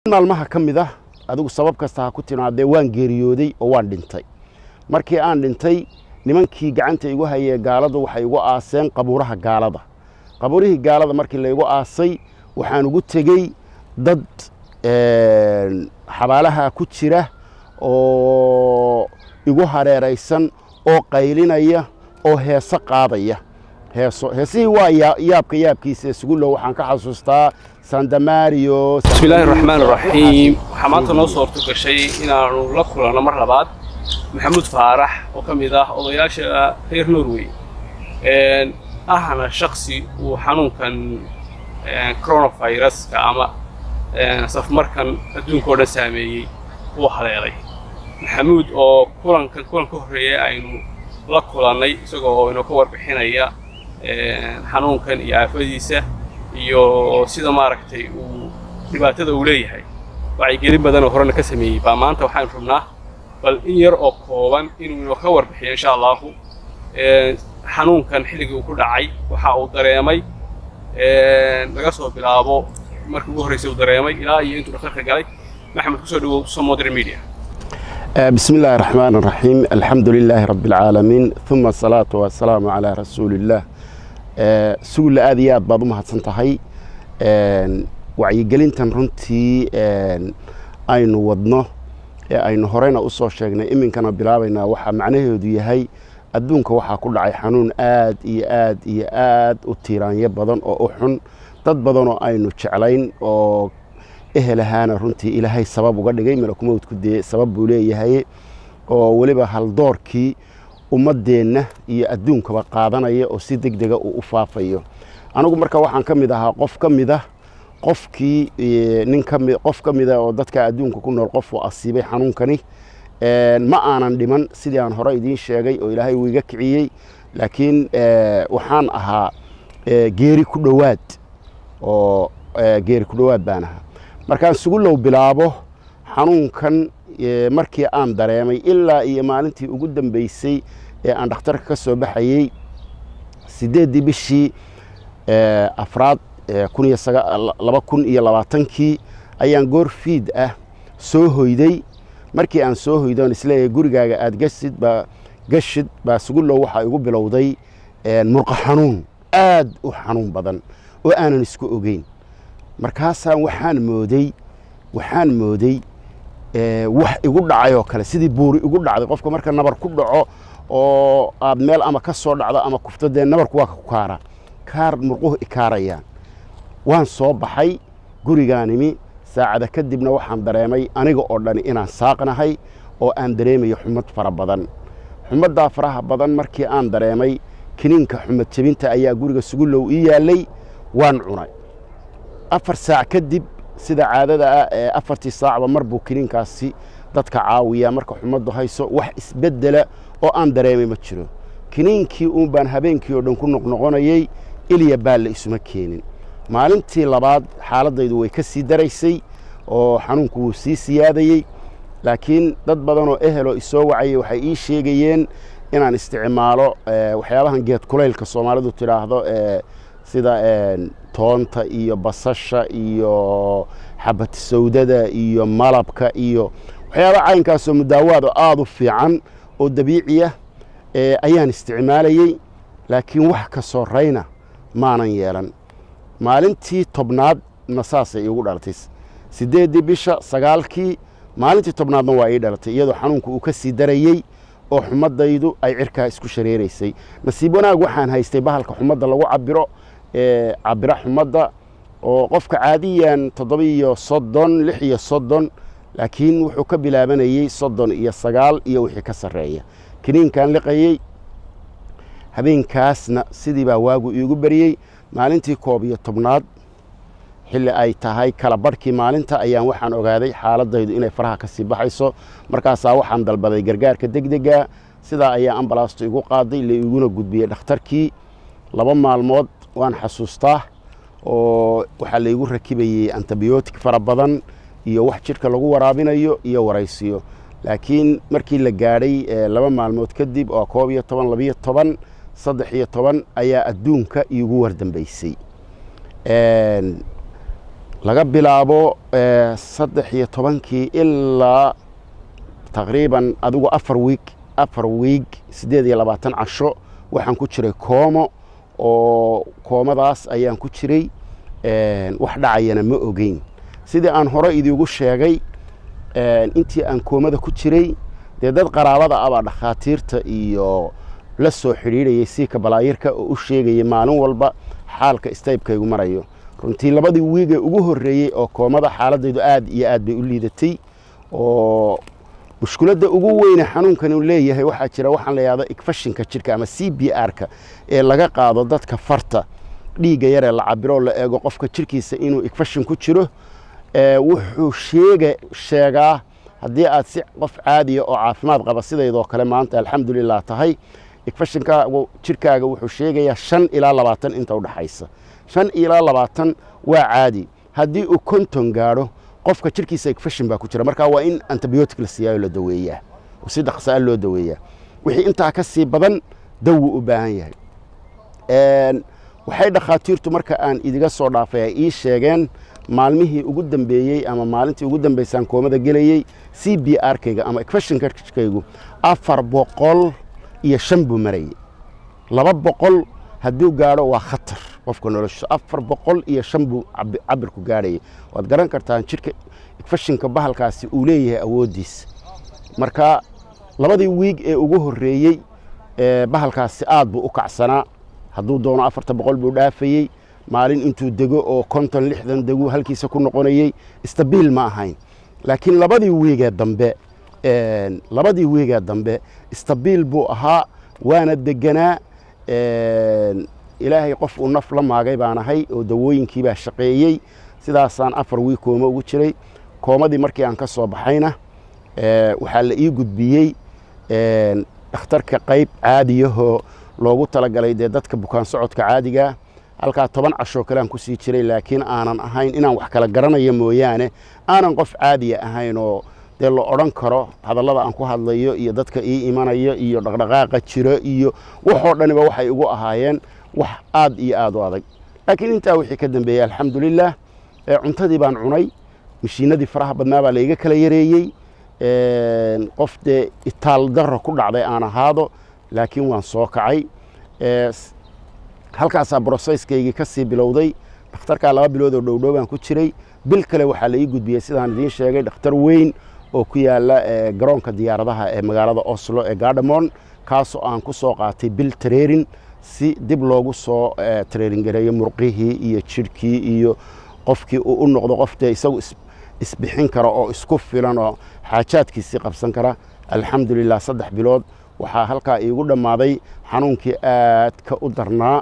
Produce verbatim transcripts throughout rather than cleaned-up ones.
maalmaha kamid ah adigu sabab kasta ha ku timaadee waan geeriyooday oo waan dhintay markii aan dhintay nimankii gacanta igu hayay gaaladu waxay igu aaseen qabuuraha gaalada qabuurihii gaalada markii la igu aasay waxaan ugu tagay dad ee xabaalaha ku jira oo igu hareeraysan oo qaylinaya oo heeso qaadaya heeso heesii waa yaabka yaabkiisa isugu loo waxaan ka xasuustaa Sandamario. Bismillahir Rahmanir Rahim. Xamaanta noo soo gashay inaanu la kulano mar labaad Maxamuud Faarax oo kamid ah odayaasha reer Norway een ahna shakhsi uu xanuunkan coronavirus ka ama saf markan adduunka oo dhan saameeyay uu haleelay Maxamuud oo kulankan kulan ka horeeyay aynu la kulanay isagoo inoo ka warbixinaya xanuunkan iyo aafadiisa iyo sida maaragtay uu dhibaatada uu leeyahay waxay gelin badan oo horena ka sameeyay ba maanta waxaan rabnaa bal in yar oo kooban inuu ka warbixiyo insha Allah ee xanuunkan xilliga uu ku dhacay waxa uu dareemay ee laga soo bilaabo markii ugu horeysay uu dareemay ilaa iyo intuu dhakhtarka galay maxamed ku soo dhawow Somodern Media. Bismillahir Rahmanir Rahim. Alhamdulillahi Rabbil Alamin. Thumma salatu wa salamu ala Rasulillah. suul aad iyo aad baad u mahadsan tahay een wacyigelintan runtii een aynu wadno ee aynu horeyna u soo sheegnay iminkana bilaabayna waxa macnaheedu yahay adduunka waxa ku dhacay xanuun aad iyo aad iyo aad u tiiraanyo badan oo u xun dad badan oo aynu jeclayn oo ehelahaana runtii ilaahay sabab uga dhigay malakumowdku dee sabab buu leeyahay oo waliba hal doorkii ummadeena iyo adduunkaba qaadanaya oo si degdeg ah u faafayo anigu marka waxaan kamid ahaa qof kamid ah qofkii nin kamid qof kamid ah oo dadka adduunka ku nool qof oo asiibay xanuunkani een ma aanan dhiman sidii aan hore idin sheegay oo ilaahay uu iga kiciyay laakiin waxaan ahaa geeri ku dhawaad oo geeri ku dhawaad baan ahaa markaan sugu low bilaabo xanuunkan markii aan dareemay ilaa iyo maalintii ugu dambeysay ee aan dhakhtarka ka soo baxayay sideedii bishii afraad laba kun iyo labaatan-kii ayaan goor fiid ah soo hoyday markii aan soo hoydoon isleeyahay gurigaaga aad gashid baa gashid baa sugu loo waxa igu bilowday murqa xanuun aad u xanuun badan oo aanan isku ogeyn markaasaan waxaan mooday waxaan mooday wax igu dhacay oo kale sidii buuri igu dhacday qofka marka nabar ku dhaco oo aad meel ama ka soo dhacdo ama kuftadee nabarku waa ku kaara kaar murquhu ikaarayaan waan soo baxay gurigaanimi saacada kadibna waxaan dareemay aniga oo dhan inaan saaqnahay oo aan dareemayo xumad fara badan xumadda faraha badan markii aan dareemay kiniinka xumad jabinta ayaa guriga sugu low ii yaalay waan cunay afar saac kadib sida caadada ah ee afartii saacba mar buu kiniinkaasi dadka caawiya marka xumadu hayso wax isbedela oo aan dareemay ma jiro kiniinkii uu baan habeenkii oo dhan ku noqnoqonayay iliya baal isuma keenin maalintii labaad xaaladaydu way ka sii daraysay oo xanuunku uu sii siyaadayay laakiin dad badan oo ehelo isoo wacay waxay ii sheegayeen inaan isticmaalo waxyaabahan geed kuleylka Soomaalidu tiraahdo ee sida een toonta iyo basasha iyo xabad sawdada iyo malabka iyo waxyaabo caynkaas oo mudaawaado aad u fiican oo dabiici ah ee ayaan isticmaalayay laakiin wax ka soo reyna maanan yeelan maalintii tobnaad nasaasay igu dhalatay sideedii bisha sagaalkii maalintii tobnaadna waa ii dhalatay iyadoo xanuunku uu ka sii darayay oo xumadaydu ay cirka isku shareereysay nasiib wanaag waxaan haystay bahalka xumadda lagu cabiro ee cabira xumadda oo qofka caadiyan toddoba iyo soddon lix iyo soddon laakiin wuxuu ka bilaabanayay soddon iyo sagaal iyo wixii ka sareeya kiniinkan liqayay habeenkaasna sidii baa waagu iigu bariyay maalintii koob iyo tobnaad xilli ay tahay kala barhkii maalinta ayaan waxaan ogaaday xaaladaydu inay faraha ka sii baxayso markaasaa waxaan dalbaday gargaarka degdega sidaa ayaa ambalaastu igu qaaday la iguna gudbiyey dhakhtarkii laba maalmood waan xasuustaa oo waxa la igu rakibayay antibiyootik fara badan iyo wax jidhka lagu waraabinayo iyo waraysiyo laakiin markii la gaadhay laba maalmood kadib oo koob iyo toban laba iyo toban saddex iyo toban ayaa adduunka iigu wardambeysay laga bilaabo saddex iyo tobankii ilaa taqriiban adigu afar wiig afar wiig siddeed iyo labaatan casho waxaan ku jiray koomo oo koomadaas ayaan ku jiray wax dhacayana ma ogeyn sidii aan hore idiigu sheegay intii aan koomada ku jiray dee dad qaraabada ah baa dhakhaatiirta iyo la soo xidhiidhayay siika balaayirka oo u sheegayay maalin walba xaalka istaybkaygu marayo runtii labadii wiigee ugu horreeyey oo koomada xaaladaydu aad iyo aad bay u liidatay oo mushkiladda ugu weyne xanuunkan uu leeyahay waxaa jira waxaan la yidhahdo igfashinka jirka ama c b r-ka ee laga qaado dadka farta dhiigga yaree la cabiroo la eego qofka jirkiisa inuu igfashin ku jiro wuxuu sheega sheegaa haddii aad si qof caadiya oo caafimaad qaba sidaydoo kale maanta alxamdulilah tahay igfashinkaagu jirkaaga wuxuu sheegayaa shan ilaa labaatan inta u dhaxaysa shan ilaa labaatan waa caadi haddii uu konton gaadho qofka jirkiisa igfashin baa ku jira markaa waa in antibiyootic la siiyaayo la daweeyaa oo si dhaqsaa loo daweeyaa wixii intaa ka sii badan dawu u baahan yahay waxay dhakhaatiirtu marka aan idiga soo dhaafay ay ii sheegeen maalmihii ugu dambeeyey ama maalintii ugu dambaysaan koomada gelayey c b r-kayga ama igfashinkaygu afar boqol iyo shan buu marayey laba boqol hadduu gaadho waa khatar qofka noloshiisa afar boqol iyo shan buu cabirku gaadhayay waad garan kartaan jirka igfashinka bahalkaasi uu leeyahay awooddiisa marka labadii wiig ee ugu horreeyey bahalkaasi aad buu u kacsanaa hadduu doono afarta boqol buu dhaafayey maalin intuu dego oo konton lixdan degu halkiisa ku noqonayey istabiil ma ahayn laakiin labadii wiigee dambe labadii wiigee dambe istabiil buu ahaa waana deganaa ilaahay qof uu naf la maagay baan ahay oo dawooyinkii baa shaqeeyey sidaasaan afar wiig kooma ugu jiray koomadii markii aan ka soo baxayna waxaa la ii gudbiyey dhakhtarka qayb caadiyahoo loogu talagalay dee dadka bukaan socodka caadigaa halkaa toban cashoo kale aan ku sii jiray laakiin aanan ahayn inaan wax kala garanayo mooyaane aanan qof caadiya ahayn oo dee la odhan karo hadallada aan ku hadlayo iyo dadka ii imanayo iyo dhaqdhaqaaqa jiro iyo waxoo dhaniba waxay igu ahaayeen wax aad iyo aad u adag laakiin intaa wixii ka dambeeyey alxamdulilah cuntadii baan cunay mashiinadii faraha badnaa baa layga kala yareeyey qof dee itaal darro ku dhacday aan ahaado laakiin waan soo kacay halkaasaa brosesskaygii ka sii bilowday dhakhtarkaa laba bilood oo dhowdhow baan ku jiray bil kale waxaa la ii gudbiyey sidaan idiin sheegay dhakhtar weyn oo ku yaala garoonka diyaaradaha ee magaalada oslo ee gardamon kaasoo aan ku soo qaatay bil tareerin si dib loogu soo tareerin gareeyo murqihii iyo jidhkii iyo qofkii uu u noqdo qoftee isagu isbixin kara oo isku filan oo xaajaadkiisii qabsan kara alxamdulilah saddex bilood waxaa halkaa iigu dhammaaday xanuunkii aadka u darnaa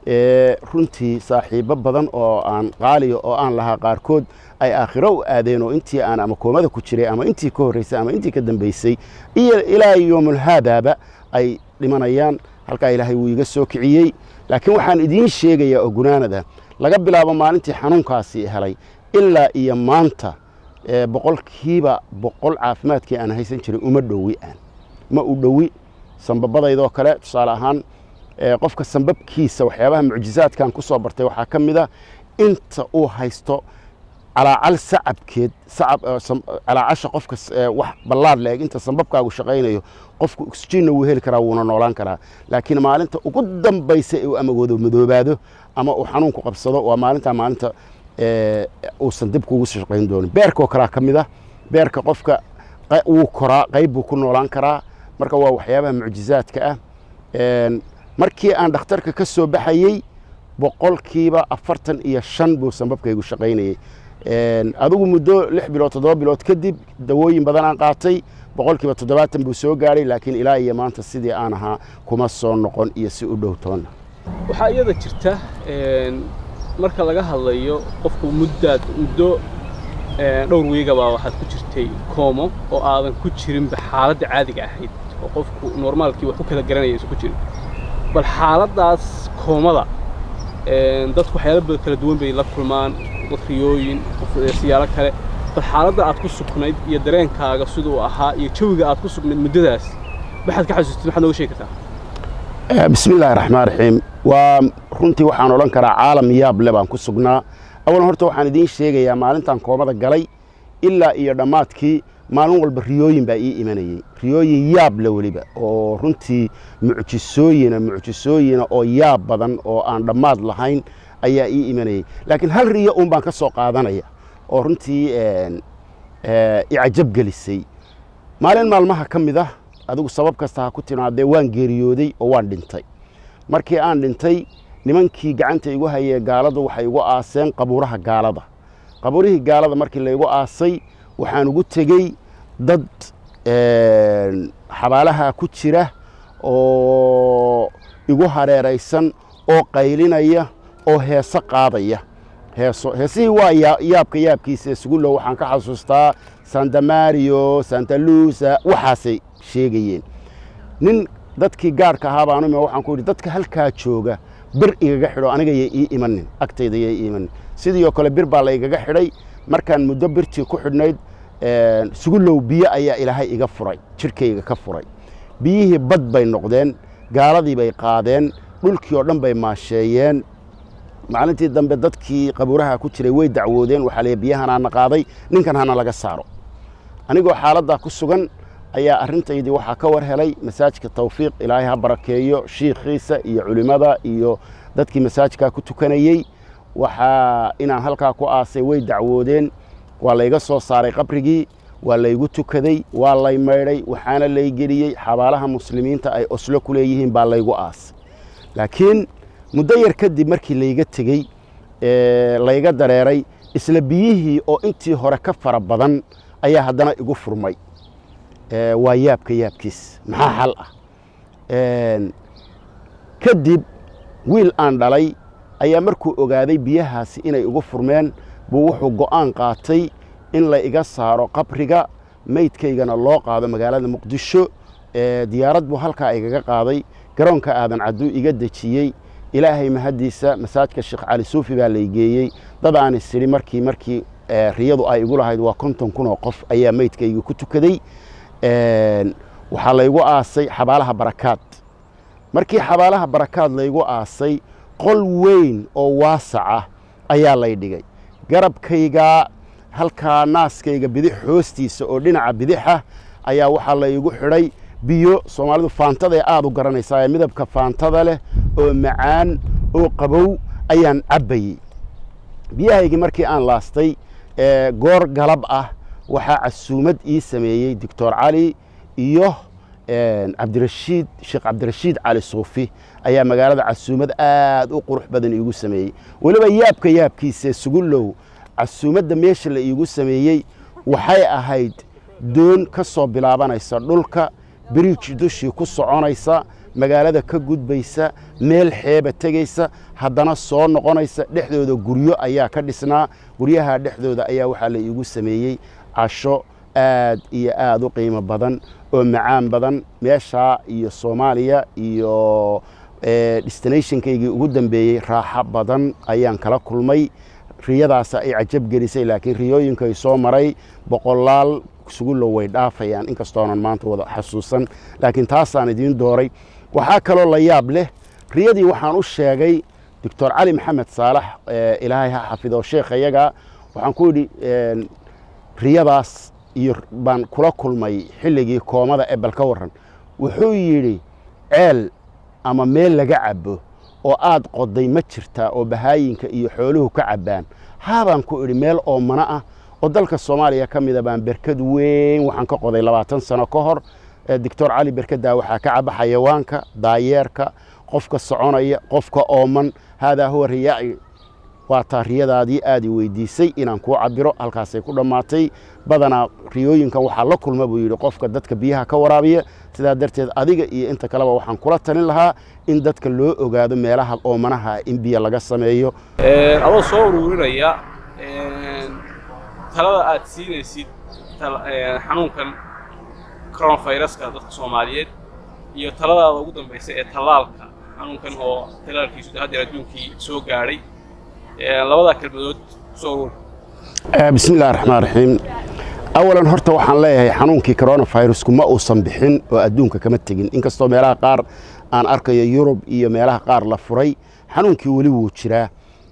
runtii saaxiibo badan oo aan qaaliya oo aan lahaa qaarkood ay aakhiro u aadeen oo intii aan ama koomada ku jiray ama intii ka horraysay ama intii ka dambaysay iyo ilaa yoomulhaadaaba ay dhimanayaan halkaa ilaahay wuu iga soo kiciyey laakiin waxaan idiin sheegayaa oo gunaanada laga bilaabo maalintii xanuunkaasi helay ilaa iyo maanta boqolkiiba boqol caafimaadkii aan haysan jiray uma dhowi aan ma u dhowi sambabadaydoo kale tusaale ahaan qofka sambabkiisa waxyaabaha mucjizaadkan ku soo bartay waxaa ka mid a inta uu haysto calaacal sacabkeed calaacasha qofka wax ballaad la eg inta sambabkaagu shaqaynayo qofku oxygenna wuu heli karaa wuuna noolaan karaa laakiin maalinta ugu dambaysa uu ama wado madoobaado ama uu xanuunku qabsado waa maalintaa maalinta uusan dib kugu shaqayn doonin beerkoo kalaa ka mid a beerka qofka wuu koraa qayb buu ku noolaan karaa marka waa waxyaabaha mucjizaadka ah markii aan dhakhtarka ka soo baxayey boqolkiiba afartan iyo shan buu sambabkaygu shaqaynayey adigu muddo lix bilood toddoba bilood kadib dawooyin badan aan qaatay boqolkiiba toddobaatan buu soo gaadhay laakiin ilaa iyo maanta sidii aan ahaa kuma soo noqon iyo si u dhow toonna waxaa iyada jirta marka laga hadlayo qofku muddaad muddo dhowr wiigabaa waxaad ku jirtay koomo oo aadan ku jirinba xaaladda caadiga ahayd oo qofku normaalkii wax ku kala garanaya isu ku jirin bal xaaladdaas koomada dadku waxyaalo kala duwan bay la kulmaan riyooyin siyaalo kale bal xaaladda aad ku sugnayd iyo dareenkaaga siduu ahaa iyo jawiga aad ku sugnayd muddadaas maxaad ka xasuustid maxaad nooga sheegi kartaa bismi illaahi raxmaan raxiim waa runtii waxaan odhan karaa caalam yaab le baan ku sugnaa أولا هرتا وحان إدين شيغا يا مالنتان كومادا غالي إلا إيا دماتكي maalin walba riyooyin baa ii imanayay riyooyin yaab la waliba oo runtii mucjisooyina mucjisooyina oo yaab badan oo aan dhammaad lahayn ayaa ii imanayay laakiin hal riyo uun baan ka soo qaadanaya oo runtii i cajab gelisay maalin maalmaha ka mid ah adigu sabab kasta ha ku timaadee waan geeriyooday oo waan dhintay markii aan dhintay nimankii gacanta igu hayay gaaladu waxay igu aaseen qabuuraha gaalada qabuurihii gaalada markii la igu aasay waxaan ugu tegey dad xabaalaha ku jira oo igu hareeraysan oo qaylinaya oo heeso qaadaya heeso heesihii waa yaabka yaabkiisa isugu low waxaan ka xasuustaa Santa Mario Santa Lucia waxaasay sheegayeen nin dadkii gaarka ahaa baan u waxaan ku yiri dadka halkaa jooga bir igaga xidho aniga ii imanin agtayda ii iman sidoo kale bir baa la igaga xidhay markaan muddo birtii ku xidhnayd sugu low biyo ayaa ilaahay iga furay jirkayga ka furay biyihii bad bay noqdeen gaaladii bay qaadeen dhulkii oo dhan bay maasheeyeen maalintii dambe dadkii qabuuraha ku jiray way dacwoodeen waxa la biyahan aan qaaday ninkan hana laga saaro anigoo xaaladda ku sugan ayaa arintaydii waxa ka war helay masaajidka Tawfiiq ilaahay ha barakeeyo sheekhiisa iyo culimada iyo dadkii masaajidka ku tukanayay waxa inaan halka ku aasay way dacwoodeen waa la iga soo saaray qabrigii waa la igu tukaday waa la imeeray waxaana la igeliyay xabaalaha muslimiinta ay Oslo ku leeyihiin baa la igu aas laakiin muddo yar kadib markii la iga tagay ee la iga dareeray isla biyihii oo intii hore ka fara badan ayaa haddana igu furmay ee waa yaabka yaabkiis maxaa xal ah ee kadib wiil aan dhalay ayaa markuu ogaaday biyahaasi inay igu furmeen buu wuxuu go'aan qaatay in la iga saaro qabriga meydkaygana loo qaado magaalada Muqdisho ee diyaarad buu halka igaga qaaday garoonka aadan cadu iga dajiyay ilaahay mahadiisa masaajidka Sheekh Ali Suufi baa la igeeyay dad aan isiri markii markii riyadu ay igu lahayd waa konton kun oo qof ayaa meydkayga ku tukaday ee waxa la igu aasay xabaalaha barakaad markii xabaalaha barakaad la igu aasay qol weyn oo waasac ayaa la dhigay garabkayga halka naaskayga bidix hoostiisa oo dhinaca bidixa ayaa waxa la igu xidhay biyo Soomaalidu faantada aad u garanaysaa midabka faantada leh oo macaan oo qabow ayaan cabayay biyahaygi markii aan laastay ee goor galab ah waxa casuumad ii sameeyay Doctor Ali iyo ee Cabdirashiid Sheekh Cabdirashiid Ali Suufi ayaa magaalada casuumad aad u qurux badan iigu sameeyay waliba yaabka yaabkiisa sugu low casuumadda meesha la iigu sameeyay waxay ahayd doon ka soo bilaabanaysa dhulka bridge dushii ku soconaysa magaalada ka gudbaysa meel xeeba tagaysa haddana soo noqonaysa dhexdooda guryo ayaa ka dhisnaa guryaha dhexdooda ayaa waxa la iigu sameeyay casho aad iyo aad u qiimo badan oo macaan badan meesha iyo Soomaaliya iyo ee destinationkaygii ugu dambeeyay raaxa badan ayaan kala kulmay riyadaas ay cajab gelisay laakiin riyooyinka ay soo maray boqolaal sugu loo way dhaafayaan inkastoo aan maanta wada xasuusan laakiin taasaan idin dooray waxa kale oo la yaab leh riyadii waxaan u sheegay Doctor Ali Maxamed Saalax ilaahay ha xafido sheekhayaga waxaan ku yiri riyadaas iyo baan kula kulmay xilligii koomada ee balka waran wuxuu yiri ceel ama meel laga cabo oo aad qoday ma jirta oo bahaayinka iyo xooluhu ka cabaan haabaan ku iri meel oo mana ah oo dalka Soomaaliya kamida baan berkad weyn waxaan ka qoday labaatan sano ka hor Doctor Ali berkada waxa ka caba xayawaanka daayeerka qofka soconaya qofka ooman hada huwa riyaa'i waa taariyadaadii aad i weydiisay inaan ku cabiro halkaas ay ku dhamaatay badana riyooyinkan waxa la kulma buu yiri qofka dadka biyaha ka waraabiya sida darteed adiga iyo inta kale waxaan kula talin lahaa in dadka loo ogaado meelaha oomanaha in biyo laga sameeyo ee adoo soo ururinaya ee talada aad siinaysid xanuunkan coronavirus-ka dadka Soomaaliyeed iyo talada ugu dambeysay ee talaalka xanuunkan oo talaalkiisu hadda adduunkii soo gaaray ee labada kalmadood soo bismillaahir rahmaanir rahiim awalan horta waxaan leeyahay xanuunkii coronavirus-ku ma uusan bixin oo adduunka kama tagin inkastoo meelaha qaar aan arkayo Yurub iyo meelaha qaar la furay xanuunkii wali wuu jiraa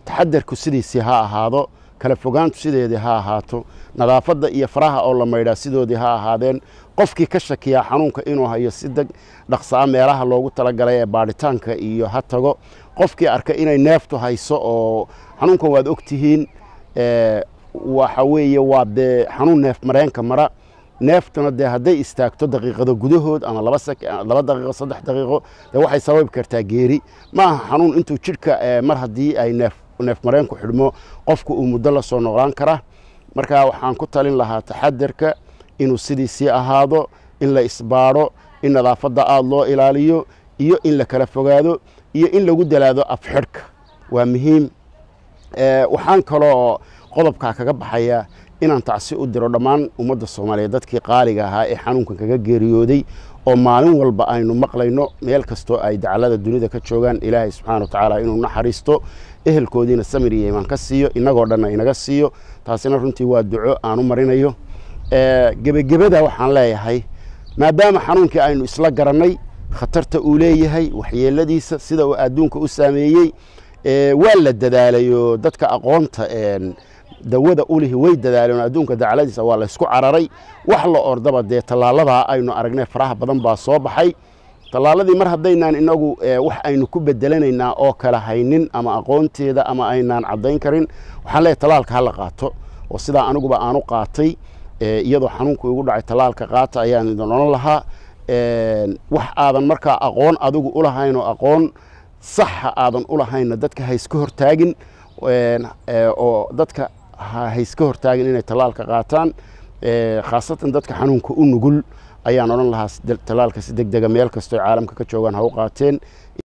taxadarku sidiisii ha ahaado kala fogaantu sideedii ha ahaato nadaafadda iyo faraha oo la maydhaa sidoodii ha ahaadeen qofkii ka shakiyaa xanuunka inuu hayo si deg dhaqsaa meelaha loogu talagalay ee baadhitaanka iyo ha tago qofkii arka inay neeftu hayso oo xanuunkan waad ogtihiin waxa weeye waa dee xanuun neef mareenka mara neeftuna dee hadday istaagto daqiiqado gudahood ama laba sek laba daqiiqo saddex daqiiqo dee waxay sababi kartaa geeri ma aha xanuun intuu jidhka mar haddii ay neef neef mareenku xidhmo qofku uu muddo la soo noqdaan kara marka waxaan ku talin lahaa taxadarka inuu sidiisii ahaado in la isbaadho in nadaafadda aada loo ilaaliyo iyo in la kala fogaado iyo in lagu dalaado afxidhka waa muhiim waxaan kaloo qodobkaa kaga baxaya inaan tacsi u diro dhammaan ummadda soomaaliyeed dadkii qaaliga ahaa ee xanuunkan kaga geeriyooday oo maalin walba aynu maqlayno meel kastoo ay dacalada dunida ka joogaan ilaahay subxaana wa tacaala inuu naxariisto ehelkoodiina samir iyo imaan ka siiyo innagoo dhanna inaga siiyo taasina runtii waa duco aan u marinayo gebagebada waxaan leeyahay maadaama xanuunkii aynu isla garannay khatarta uu leeyahay waxyeeladiisa sida uu adduunka u saameeyey waa la dadaalayo dadka aqoonta dawada ulihi way dadaaleen adduunka dacaladiisa waa la isku cararay wax la ordaba dee tallaaladaa aynu aragnay faraha badan baa soo baxay tallaaladii mar haddaynaan inagu wax aynu ku bedelanaynaa oo kala haynin ama aqoonteeda ama aynaan caddayn karin waxaan leeyahay tallaalka ha la qaato oo sidaa aniguba aanu qaatay iyadoo xanuunku igu dhacay tallaalka qaata ayaan idin odhan lahaa wax aadan markaa aqoon adigu u lahayn oo aqoon saxa aadan u lahayna dadka ha iska hortaagin oo dadka ha iska hortaagin inay tallaalka qaataan khaasatan dadka xanuunka u nugul ayaan odhan lahaa tallaalka si degdega meel kastoo caalamka ka joogaan ha u qaateen